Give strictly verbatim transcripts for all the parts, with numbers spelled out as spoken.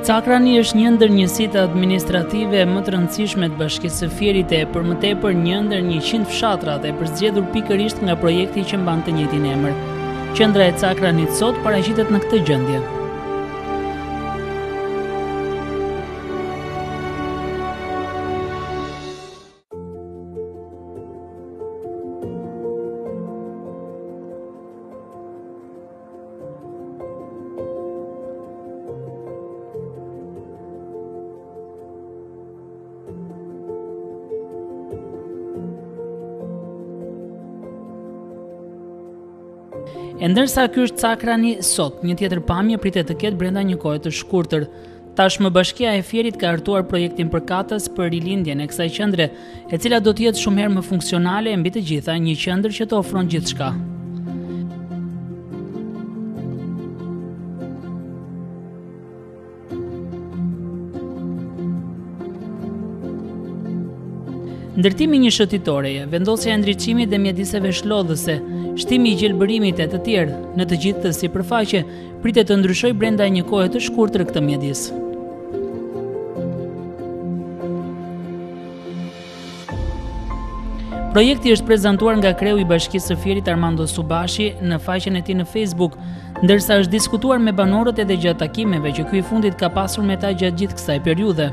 Cakrani është një ndër njësitë administrative më të rëndësishme të Bashkisë së Fierit e për më tepër një ndër njëqind fshatrat e përzgjedhur pikërisht nga projekti që mban të njëjtin emër. Qendra e Cakranit sot paraqitet në këtë gjendje. E ndërsa ky është Cakrani sot, një tjetër pamje pritet të ketë brenda një kohe të shkurtër. Tashmë Bashkia e Fierit ka hartuar projektin përkatës për rilindjen e kësaj qendre, e cila do të jetë shumë herë më funksionale e mbi të gjitha një qendër që të ofron gjithçka. Ndërtimi një shëtitoreje, vendosja e ndriçimit dhe mjediseve shlodhëse, shtimi i gjelbërimit e të tjerë, në të gjithë të sipërfaqe, pritet të ndryshojë brenda një kohe të shkurtër këtë mjedis. Projekti është prezantuar nga kreu i Bashkisë së Fierit Armando Subashi në faqen e tij në Facebook, ndërsa është diskutuar me banorët edhe gjatë takimeve që ky i fundit ka pasur me ta gjatë gjithë kësaj periudhe.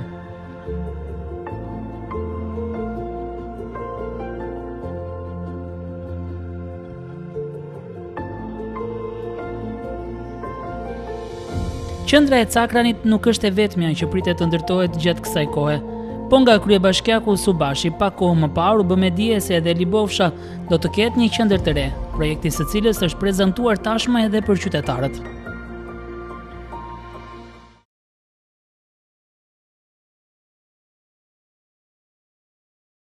Qendra e Cakranit nuk është e vetmja që pritet të ndërtohet gjatë kësaj kohe. Po nga kryebashkiaku Subashi, pak kohë më parë u bë me dije se edhe Libofsha do të ketë një qendër të re, projekti së cilës është prezantuar tashmë edhe për qytetarët.